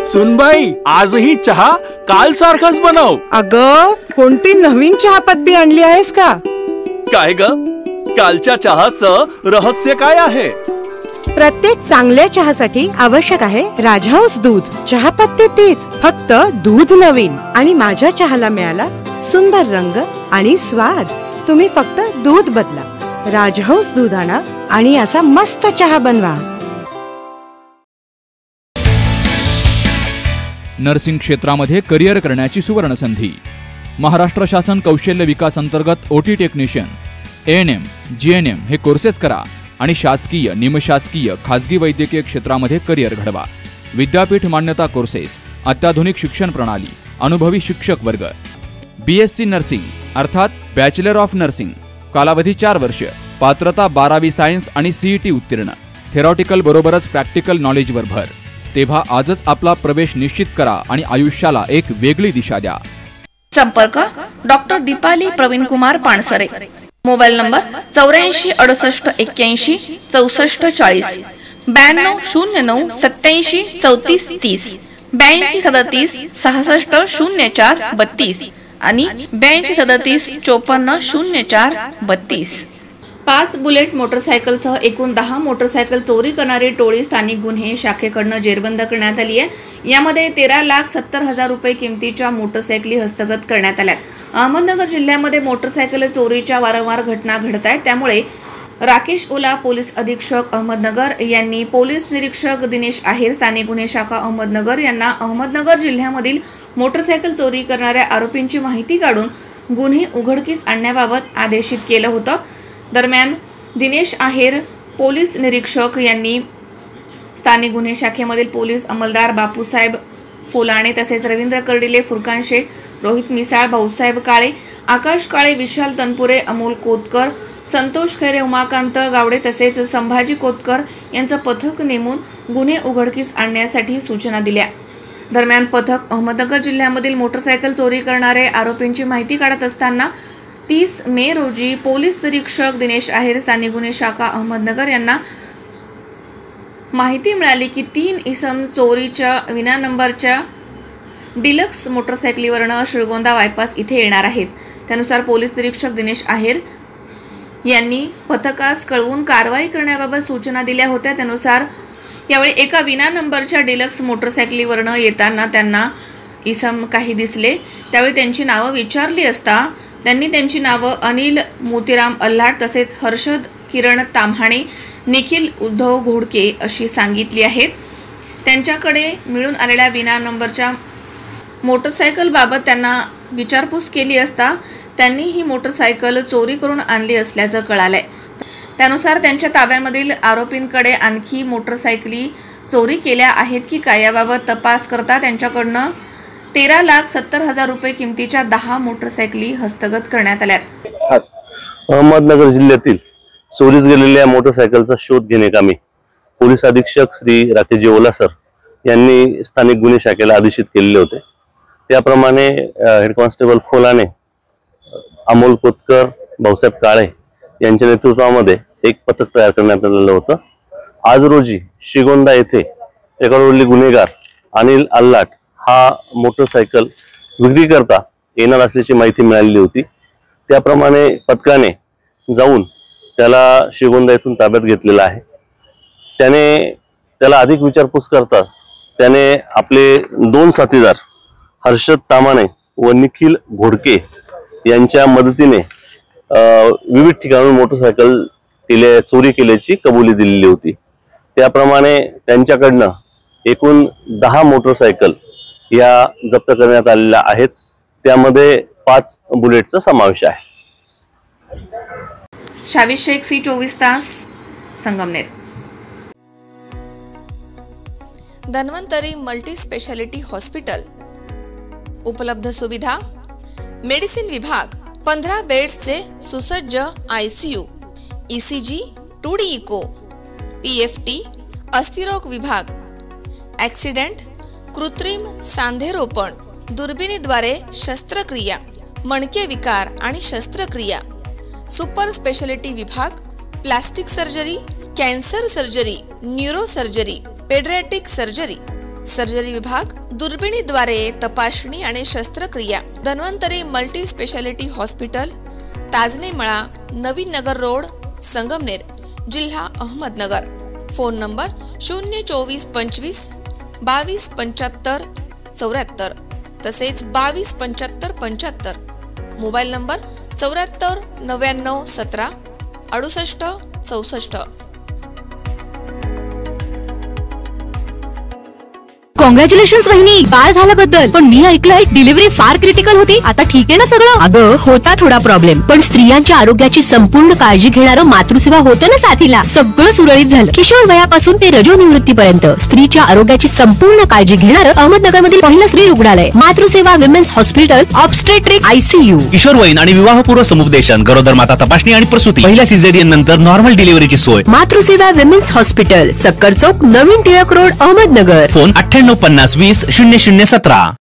सुनबाई, आजही चहा काल सारखाच बनव. अगं, कोणती नवीन चहापत्ती आणली आहेस का? काय ग, कालच्या चहाचं रहस्य काय आहे? प्रत्येक चांगल्या चहासाठी आवश्यक आहे राजहंस दूध. चहापत्ती तीच, फक्त दूध नवीन. आणि माझ्या चहाला मिळाला सुंदर रंग आणि स्वाद. तुम्ही फक्त दूध बदला, राजहंस दूध आणा आणि असा मस्त चहा बनवा. नर्सिंग क्षेत्रामध्ये करिअर करण्याची सुवर्ण संधी. महाराष्ट्र शासन कौशल्य विकास अंतर्गत ओटी टेक्निशियन, ANM, GNM हे कोर्सेस करा आणि शासकीय, निमशासकीय, खाजगी वैद्यकीय क्षेत्रामध्ये करिअर घडवा. विद्यापीठ मान्यता कोर्सेस, अत्याधुनिक शिक्षण प्रणाली, अनुभवी शिक्षक वर्ग. BSc नर्सिंग अर्थात बॅचलर ऑफ नर्सिंग, कालावधी 4 वर्ष, पात्रता 12वी सायन्स आणि CET उत्तीर्ण. थेरॉटिकल बरोबरच प्रॅक्टिकल नॉलेजवर भर. तेव्हा आजच आपला प्रवेश निश्चित करा आणि आयुष्याला एक वेगळी दिशा द्या. संपर्क doctor Deepali Pravin Kumar Pansare. Mobile number 84 68 81 64 40, 92 09 87 34 30, 82 37 66 04 32 आणि 82 37 54 04 32. 5 बुलेट मोटरसायकलसह एकूण 10 मोटरसायकल चोरी करणारी टोळी स्थानिक गुन्हे शाखेकडून जेरबंद करण्यात आली आहे. यामध्ये 13,70,000 रुपये किमतीच्या मोटरसायकली हस्तगत करण्यात आल्या. अहमदनगर जिल्ह्यामध्ये मोटरसायकल चोरीच्या वारंवार घटना घडत आहेत. त्यामुळे राकेश ओला, पोलीस अधीक्षक अहमदनगर यांनी पोलीस निरीक्षक दिनेश आहेर, स्थानिक गुन्हे शाखा अहमदनगर यांना अहमदनगर जिल्ह्यामधील मोटरसायकल चोरी करणाऱ्या आरोपींची माहिती काढून गुन्हे उघडकीस आणण्याबाबत आदेशित केलं होतं. दरम्यान दिनेश आहेर, पोलीस निरीक्षक यांनी स्थानिक गुन्हे शाखेमधील पोलीस अंमलदार बापूसाहेब फोलाणे तसेच रवींद्र कर्डिले, फुरकान शेख, रोहित मिसाळ, भाऊसाहेब काळे, आकाश काळे, विशाल तनपुरे, अमोल कोतकर, संतोष खैरे, उमाकांत गावडे तसेच संभाजी कोतकर यांचं पथक नेमून गुन्हे उघडकीस आणण्यासाठी सूचना दिल्या. दरम्यान पथक अहमदनगर जिल्ह्यामधील मोटरसायकल चोरी करणारे आरोपींची माहिती काढत असताना 30 मे रोजी पोलीस निरीक्षक दिनेश आहेर, स्थानिक गुन्हे शाखा अहमदनगर यांना माहिती मिळाली की 3 इसम चोरीच्या विना नंबरच्या डिलक्स मोटरसायकलीवरनं श्रीगोंदा बायपास इथे येणार आहेत. त्यानुसार पोलीस निरीक्षक दिनेश आहेर यांनी पथकास कळवून कारवाई करण्याबाबत सूचना दिल्या होत्या. त्यानुसार यावेळी एका विना नंबरच्या डिलक्स मोटरसायकलीवरनं येताना त्यांना इसम काही दिसले. त्यावेळी त्यांची नावं विचारली असता त्यांनी त्यांची नावं अनिल मोतीराम अल्हाट तसेच हर्षद किरण ताम्हाणे, निखिल उद्धव घोडके अशी सांगितली आहेत. त्यांच्याकडे मिळून आलेल्या विना नंबरच्या मोटरसायकलबाबत त्यांना विचारपूस केली असता त्यांनी ही मोटरसायकल चोरी करून आणली असल्याचं कळालंय. त्यानुसार त्यांच्या ताब्यामधील आरोपींकडे आणखी मोटरसायकली चोरी केल्या आहेत की काय याबाबत तपास करता त्यांच्याकडनं 13,70,000 रुपये किमतीच्या 10 मोटरसायकली हस्तगत करण्यात आल्या. अहमदनगर जिल्ह्यातील चोरीस गेलेल्या मोटरसायकलचा शोध घेण्याकामी पोलीस अधीक्षक श्री राकेश ओला सर यांनी स्थानिक गुन्हे शाखेला आदेशित केलेले होते. त्याप्रमाणे हेड कॉन्स्टेबल फोलाने, अमोल कोतकर, भाऊसाहेब काळे यांच्या नेतृत्वामध्ये एक पथक तयार करण्यात आलेलं होतं. आज रोजी श्रीगोंदा येथे एकावरली गुन्हेगार अनिल अल्हाट हा मोटरसायकल विक्री करता येणार असल्याची माहिती मिळालेली होती. त्याप्रमाणे पथकाने जाऊन त्याला श्रीगोंदा येथून ताब्यात घेतलेला आहे. त्याला अधिक विचारपूस करता त्याने आपले 2 साथीदार हर्षद तामाणे व निखिल घोडके यांच्या मदतीने विविध ठिकाणून मोटरसायकल चोरी केल्याची कबुली दिलेली होती. त्याप्रमाणे त्यांच्याकडनं एकूण 10 मोटरसायकल या जप्त करण्यात आलेल्या आहेत. त्यामध्ये 5 बुलेटचा समावेश आहे. शावी शेख, C24 तास, Sangamner. Dhanvantari multi speciality hospital. उपलब्ध सुविधा: मेडिसिन विभाग, 15 बेड्सचे सुसज्ज ICU, ECG, 2D echo, PFT, अस्थिरोग विभाग, ॲक्सिडेंट, कृत्रिम सांधेरोपण, दुर्बिणीद्वारे शस्त्रक्रिया, मणके विकार आणि शस्त्रक्रिया, सुपर स्पेशालिटी विभाग, plastic surgery, cancer surgery, neuro surgery, paediatric surgery, surgery विभाग, दुर्बिणीद्वारे तपासणी आणि शस्त्रक्रिया, Dhanvantari multi speciality hospital, Tajane मळा, नवीन नगर रोड, संगमनेर, जिल्हा अहमदनगर. फोन नंबर 02425 22 75 74 तसेच 22 75 75. Mobile number 74 99 17 68 64. कॉंग्रॅच्युलेशन्स वहिनी, बाळ झाल्याबद्दल. पण मी ऐकलंय डिलिव्हरी फार क्रिटिकल होती. आता ठीक आहे ना सगळं? अगं होता थोडा प्रॉब्लेम, पण स्त्रियांच्या आरोग्याची संपूर्ण काळजी घेणारं मातृसेवा होतं ना साथीला. सगळं सुरळीत झालं. किशोर वयापासून ते रजोनिवृत्तीपर्यंत स्त्रीच्या आरोग्याची संपूर्ण काळजी घेणारं अहमदनगर मधील पहिलं स्त्री रुग्णालय Matruseva women's hospital, obstetric ICU. किशोरवयीन आणि विवाहपूर्व समुपदेशन, गरोदर माता तपासणी आणि प्रसूती, पहिल्या सिझेरियन नंतर नॉर्मल डिलिव्हरीची सोय. मातृसेवा विमेन्स हॉस्पिटल, सक्कर चौक, नवीन टिळक रोड, अहमदनगर. फोन 9850 20 0017.